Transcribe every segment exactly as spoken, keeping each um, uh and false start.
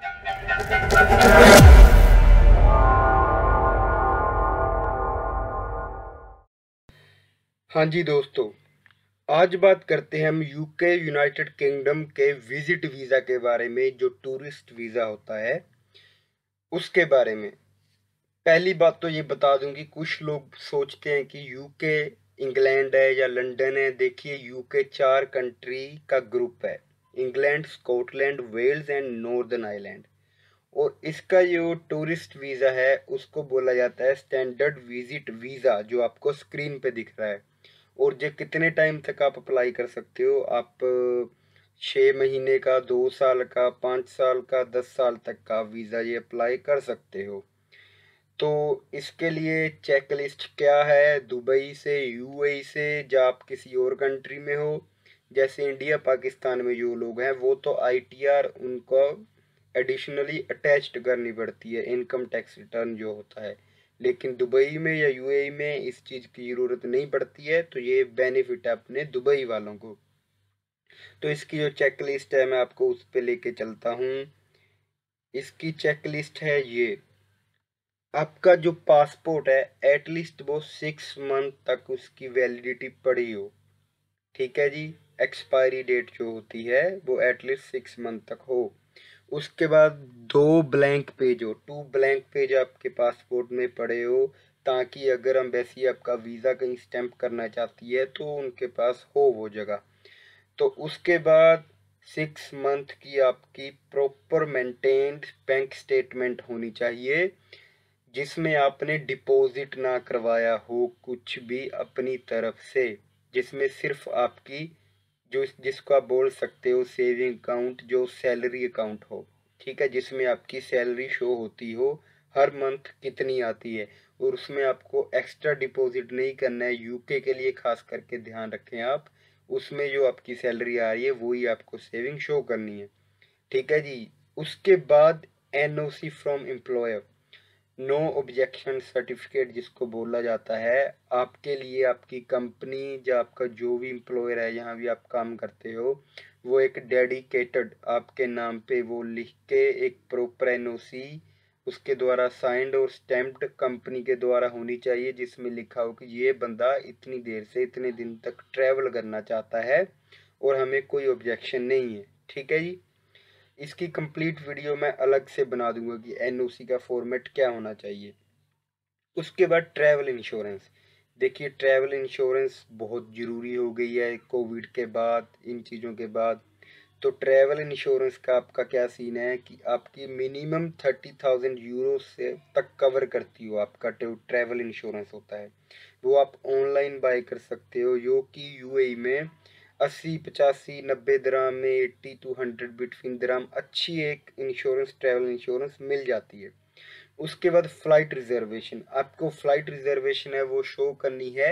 हाँ जी दोस्तों, आज बात करते हैं हम यूके यूनाइटेड किंगडम के विजिट वीज़ा के बारे में, जो टूरिस्ट वीज़ा होता है उसके बारे में। पहली बात तो ये बता दूं कि कुछ लोग सोचते हैं कि यूके इंग्लैंड है या लंदन है। देखिए, यूके चार कंट्री का ग्रुप है: England, Scotland, Wales and Northern Ireland. और इसका जो टूरिस्ट वीज़ा है उसको बोला जाता है स्टैंडर्ड विजिट वीज़ा, जो आपको स्क्रीन पे दिख रहा है। और ये कितने टाइम तक आप अप्लाई कर सकते हो? आप छः महीने का, दो साल का, पाँच साल का, दस साल तक का वीज़ा ये अप्लाई कर सकते हो। तो इसके लिए चेक लिस्ट क्या है? दुबई से, यूएई से, या आप किसी और कंट्री में हो जैसे इंडिया पाकिस्तान में जो लोग हैं, वो तो आईटीआर उनको एडिशनली अटैच्ड करनी पड़ती है, इनकम टैक्स रिटर्न जो होता है। लेकिन दुबई में या यूएई में इस चीज़ की ज़रूरत नहीं पड़ती है, तो ये बेनिफिट है अपने दुबई वालों को। तो इसकी जो चेक लिस्ट है मैं आपको उस पर लेके चलता हूँ। इसकी चेक लिस्ट है ये: आपका जो पासपोर्ट है एटलीस्ट वो सिक्स मंथ तक उसकी वैलिडिटी पड़ी हो। ठीक है जी, एक्सपायरी डेट जो होती है वो एटलीस्ट सिक्स मंथ तक हो। उसके बाद दो ब्लैंक पेज हो, टू ब्लैंक पेज आपके पासपोर्ट में पड़े हो, ताकि अगर एम्बेसी आपका वीज़ा कहीं स्टैंप करना चाहती है तो उनके पास हो वो जगह। तो उसके बाद सिक्स मंथ की आपकी प्रॉपर मेंटेन्ड बैंक स्टेटमेंट होनी चाहिए, जिसमें आपने डिपॉजिट ना करवाया हो कुछ भी अपनी तरफ से, जिसमें सिर्फ आपकी जो जिसको आप बोल सकते हो सेविंग अकाउंट, जो सैलरी अकाउंट हो। ठीक है, जिसमें आपकी सैलरी शो होती हो हर मंथ कितनी आती है, और उसमें आपको एक्स्ट्रा डिपॉजिट नहीं करना है। यूके के लिए खास करके ध्यान रखें आप, उसमें जो आपकी सैलरी आ रही है वही आपको सेविंग शो करनी है। ठीक है जी। उसके बाद NOC from employer, no objection certificate जिसको बोला जाता है। आपके लिए आपकी कंपनी या आपका जो भी एम्प्लॉयर है, जहाँ भी आप काम करते हो, वो एक डेडिकेटेड आपके नाम पे वो लिख के एक प्रॉपर एनओसी उसके द्वारा साइंड और स्टैम्प्ड कंपनी के द्वारा होनी चाहिए, जिसमें लिखा हो कि ये बंदा इतनी देर से इतने दिन तक ट्रैवल करना चाहता है और हमें कोई ऑब्जेक्शन नहीं है। ठीक है जी। इसकी कंप्लीट वीडियो मैं अलग से बना दूंगा कि एनओसी का फॉर्मेट क्या होना चाहिए। उसके बाद ट्रैवल इंश्योरेंस। देखिए, ट्रैवल इंश्योरेंस बहुत ज़रूरी हो गई है कोविड के बाद, इन चीज़ों के बाद। तो ट्रैवल इंश्योरेंस का आपका क्या सीन है कि आपकी मिनिमम थर्टी थाउजेंड यूरो से तक कवर करती हो, आपका ट्रैवल इंश्योरेंस होता है। वो आप ऑनलाइन बाय कर सकते हो, जो कि यूएई में अस्सी, पचासी, नब्बे दराम में, एट्टी टू हंड्रेड बिटवीन दराम अच्छी एक इंश्योरेंस, ट्रैवल इंश्योरेंस मिल जाती है। उसके बाद फ्लाइट रिजर्वेशन, आपको फ्लाइट रिजर्वेशन है वो शो करनी है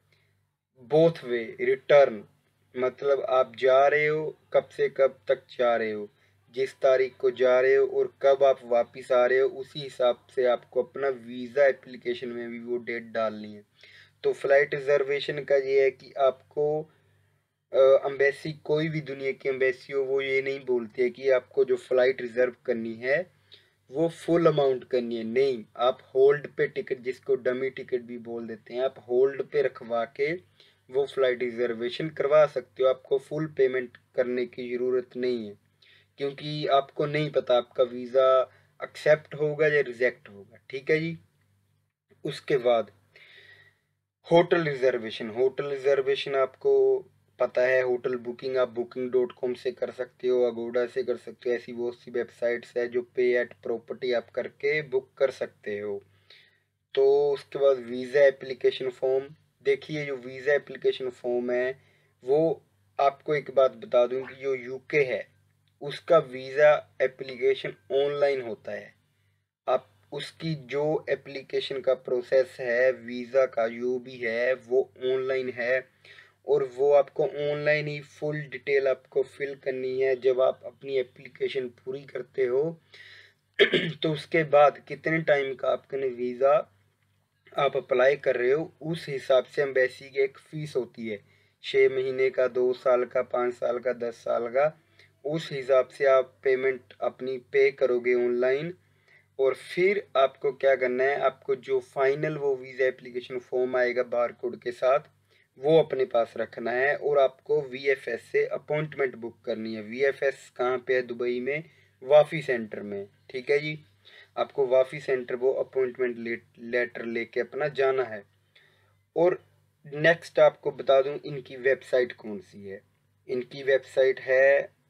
बोथ वे रिटर्न, मतलब आप जा रहे हो कब से कब तक जा रहे हो, जिस तारीख को जा रहे हो और कब आप वापस आ रहे हो, उसी हिसाब से आपको अपना वीज़ा एप्लीकेशन में भी वो डेट डालनी है। तो फ्लाइट रिजर्वेशन का ये है कि आपको एम्बेसी, कोई भी दुनिया की एम्बेसी हो, वो ये नहीं बोलती है कि आपको जो फ़्लाइट रिज़र्व करनी है वो फुल अमाउंट करनी है। नहीं, आप होल्ड पे टिकट, जिसको डमी टिकट भी बोल देते हैं, आप होल्ड पे रखवा के वो फ्लाइट रिजर्वेशन करवा सकते हो। आपको फुल पेमेंट करने की ज़रूरत नहीं है, क्योंकि आपको नहीं पता आपका वीज़ा एक्सेप्ट होगा या रिजेक्ट होगा। ठीक है जी। उसके बाद होटल रिजर्वेशन। होटल रिजर्वेशन आपको पता है, होटल बुकिंग आप बुकिंग डॉट कॉम से कर सकते हो, अगोडा से कर सकते हो, ऐसी बहुत सी वेबसाइट्स है जो पे एट प्रॉपर्टी आप करके बुक कर सकते हो। तो उसके बाद वीज़ा एप्लीकेशन फॉर्म। देखिए, जो वीज़ा एप्लीकेशन फॉर्म है वो, आपको एक बात बता दूं कि जो यूके है उसका वीज़ा एप्लीकेशन ऑनलाइन होता है। आप उसकी जो एप्लीकेशन का प्रोसेस है, वीज़ा का जो भी है, वो ऑनलाइन है, और वो आपको ऑनलाइन ही फुल डिटेल आपको फिल करनी है जब आप अपनी एप्लीकेशन पूरी करते हो। तो उसके बाद कितने टाइम का आपके वीज़ा आप अप्लाई कर रहे हो, उस हिसाब से एम्बेसी की एक फ़ीस होती है, छः महीने का, दो साल का, पाँच साल का, दस साल का। उस हिसाब से आप पेमेंट अपनी पे करोगे ऑनलाइन। और फिर आपको क्या करना है, आपको जो फाइनल वो वीज़ा एप्लीकेशन फॉर्म आएगा बार कोड के साथ, वो अपने पास रखना है। और आपको वी एफ एस से अपॉइंटमेंट बुक करनी है। वी एफ एस कहाँ पे है? दुबई में, वाफी सेंटर में। ठीक है जी, आपको वाफी सेंटर वो अपॉइंटमेंट ले, लेटर लेके अपना जाना है। और नेक्स्ट आपको बता दूं इनकी वेबसाइट कौन सी है। इनकी वेबसाइट है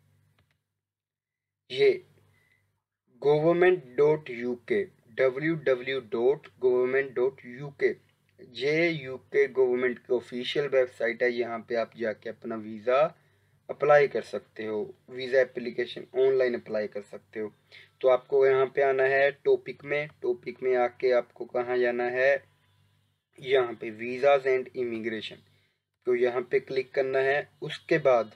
ये government dot U K, W W dot government dot U K. ये यूके गवर्नमेंट की ऑफिशियल वेबसाइट है। यहाँ पे आप जाके अपना वीज़ा अप्लाई कर सकते हो, वीज़ा एप्लीकेशन ऑनलाइन अप्लाई कर सकते हो। तो आपको यहाँ पे आना है टॉपिक में, टॉपिक में आके आपको कहाँ जाना है, यहाँ पे वीज़ाज एंड इमिग्रेशन। तो यहाँ पे क्लिक करना है। उसके बाद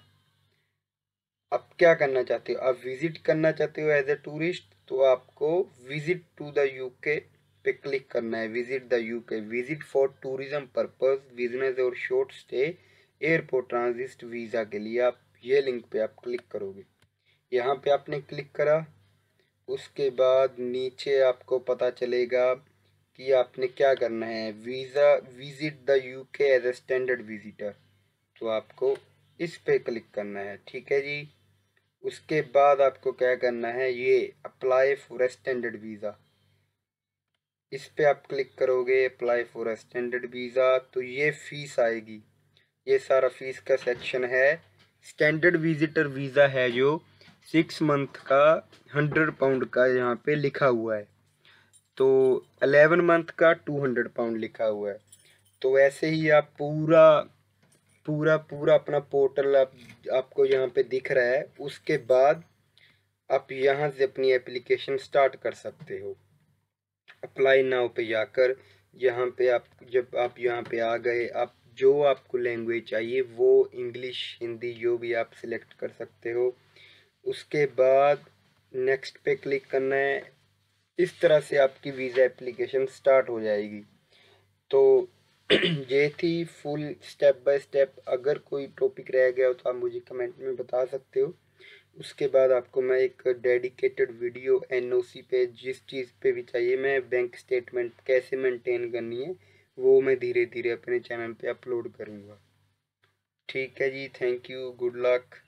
आप क्या करना चाहते हो, आप विजिट करना चाहते हो एज ए टूरिस्ट, तो आपको विजिट टू द यूके पे क्लिक करना है। Visit the UK, visit for tourism purpose, business और short stay, airport transit visa के लिए आप ये लिंक पे आप क्लिक करोगे। यहाँ पे आपने क्लिक करा, उसके बाद नीचे आपको पता चलेगा कि आपने क्या करना है, visa visit the UK as a standard visitor. तो आपको इस पे क्लिक करना है। ठीक है जी। उसके बाद आपको क्या करना है, ये apply for a standard visa, इस पे आप क्लिक करोगे। Apply for a standard visa, तो ये फीस आएगी। ये सारा फीस का सेक्शन है। स्टैंडर्ड विजिटर वीज़ा है जो सिक्स मंथ का हंड्रेड पाउंड का यहाँ पे लिखा हुआ है। तो अलेवन मंथ का टू हंड्रेड पाउंड लिखा हुआ है। तो ऐसे ही आप पूरा पूरा पूरा अपना पोर्टल आप, आपको यहाँ पे दिख रहा है। उसके बाद आप यहाँ से अपनी एप्लीकेशन स्टार्ट कर सकते हो। अप्लाई नाउ पे जाकर यहाँ पे आप, जब आप यहाँ पे आ गए, आप जो आपको लैंग्वेज चाहिए वो इंग्लिश हिंदी जो भी आप सिलेक्ट कर सकते हो। उसके बाद नेक्स्ट पे क्लिक करना है। इस तरह से आपकी वीज़ा एप्लीकेशन स्टार्ट हो जाएगी। तो ये थी फुल स्टेप बाय स्टेप। अगर कोई टॉपिक रह गया हो तो आप मुझे कमेंट में बता सकते हो। उसके बाद आपको मैं एक dedicated video N O C पे, जिस चीज़ पे भी चाहिए, मैं बैंक स्टेटमेंट कैसे मेंटेन करनी है, वो मैं धीरे धीरे अपने चैनल पे अपलोड करूँगा। ठीक है जी, थैंक यू, गुड लक।